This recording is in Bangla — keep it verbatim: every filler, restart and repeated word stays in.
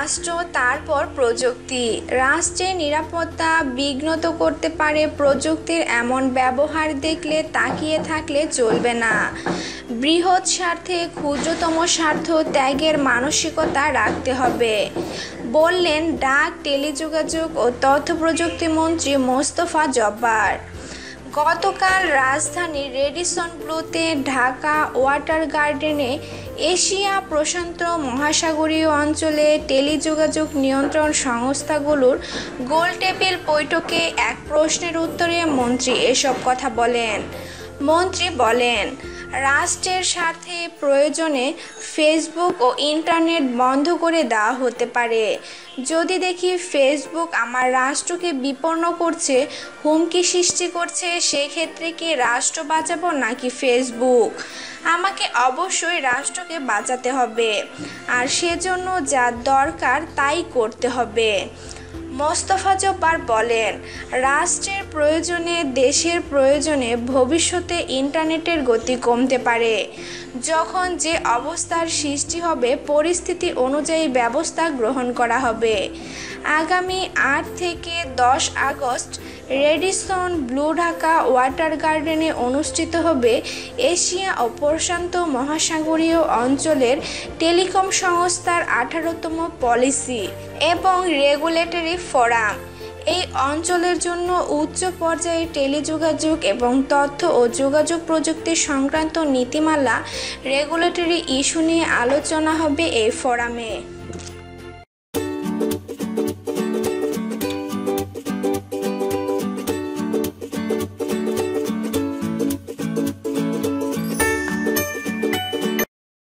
রাষ্ট্র তারপর প্রযুক্তি। রাষ্ট্রের নিরাপত্তা বিঘ্নিত করতে পারে প্রযুক্তির এমন ব্যবহার দেখলে তাকিয়ে থাকলে চলবে না। বৃহৎ স্বার্থে ক্ষুদ্রতম স্বার্থ ত্যাগের মানসিকতা রাখতে হবে, বললেন ডাক, টেলিযোগাযোগ ও তথ্য প্রযুক্তি মন্ত্রী মোস্তফা জব্বার। গতকাল রাজধানীর রেডিসন ব্লুতে ঢাকা ওয়াটার গার্ডেনে এশিয়া প্রশান্ত মহাসাগরীয় অঞ্চলে টেলিযোগাযোগ নিয়ন্ত্রণ সংস্থাগুলোর গোলটেবিল বৈঠকে এক প্রশ্নের উত্তরে মন্ত্রী এসব কথা বলেন। মন্ত্রী বলেন, রাষ্ট্রের স্বার্থে প্রয়োজনে ফেসবুক ও ইন্টারনেট বন্ধ করে দেওয়া হতে পারে। যদি দেখি ফেসবুক আমার রাষ্ট্রকে বিপন্ন করছে, হুমকি সৃষ্টি করছে, সেক্ষেত্রে কি রাষ্ট্র বাঁচাবো নাকি ফেসবুক? আমাকে অবশ্যই রাষ্ট্রকে বাঁচাতে হবে, আর সেজন্য যা দরকার তাই করতে হবে। মোস্তফা জব্বার বলেন, রাষ্ট্রের প্রয়োজনে, দেশের প্রয়োজনে ভবিষ্যতে ইন্টারনেটের গতি কমতে পারে। যখন যে অবস্থার সৃষ্টি হবে, পরিস্থিতি অনুযায়ী ব্যবস্থা গ্রহণ করা হবে। আগামী আট থেকে দশ August Radisson Blu Dhaka water গার্ডেনে অনুষ্ঠিত হবে এশিয়া ও প্রশান্ত মহাসাগরীয় অঞ্চলের টেলিকম সংস্থার আঠারোতম পলিসি এবং রেগুলেটরি ফোরাম। এই অঞ্চলের জন্য উচ্চ পর্যায়ে টেলিযোগাযোগ এবং তথ্য ও যোগাযোগ প্রযুক্তি সংক্রান্ত নীতিমালা, রেগুলেটরি ইস্যু নিয়ে আলোচনা হবে এই ফোরামে।